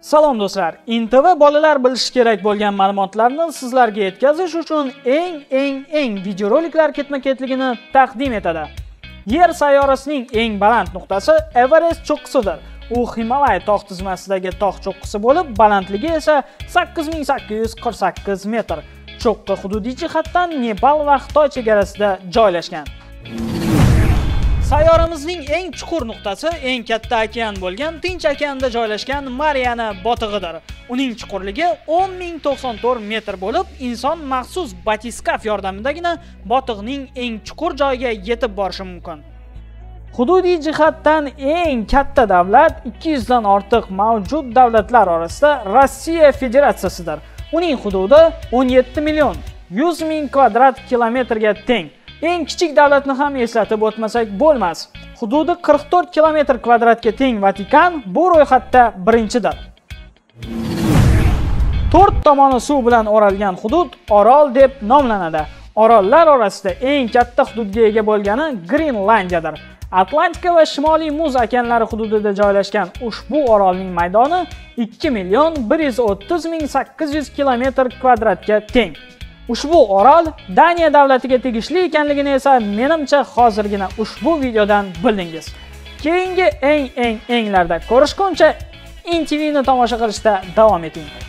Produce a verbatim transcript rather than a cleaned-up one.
Salom do'stlar, I N T V bolalar bilishi kerak bo'lgan ma'lumotlarni sizlarga yetkazish uchun eng eng eng videoroliklar ketma-ketligini taqdim etadi. Yer sayyorasining eng baland nuqtasi Everest cho'qqisidir. U Himalay tog' tizmasidagi tog' cho'qqisi bo'lib, balandligi esa sakkiz ming sakkiz yuz qirq sakkiz metr. Cho'qqi hududiy jihatdan Nepal va Xitoy chegarasida joylashgan. Sayyoramizning eng chuqur nuqtasi eng katta okean bo'lgan Tinch okeanda joylashgan Mariana botig'idir. Uning chuqurligi o'n ming to'qson to'rt metr bo'lib, inson maxsus batiskaf yordamidagina botig'ning eng chuqur joyiga yetib borishi mumkin. Hududiy jihatdan eng katta davlat ikki yuz dan ortiq mavjud davlatlar orasida Rossiya Federatsiyasidir. Uning hududi o'n yetti million yuz ming kvadrat kilometrga teng. Eng kichik davlatni ham eslatib o'tmasak bo'lmas. Hududi qirq to'rt kilometr kvadratga teng Vatikan bu ro'yxatda birinchidir. to'rt tomoni suv bilan o'ralgan hudud orol deb nomlanadi. Orollar orasida eng katta hududga ega bo'lgani Grenlandiyadir. Atlantika va Shimoliy muz okeanlari hududida joylashgan ushbu orolning maydoni ikki million bir yuz o'ttiz ming sakkiz yuz kilometr kvadratga teng. Ushbu orol Daniya davlatiga tegishli ekanligini esa menimcha hozirgina ushbu videodan bildingiz. Keyingi eng eng englarda ko'rishguncha I N T V ni tomosha qilishda davom eting.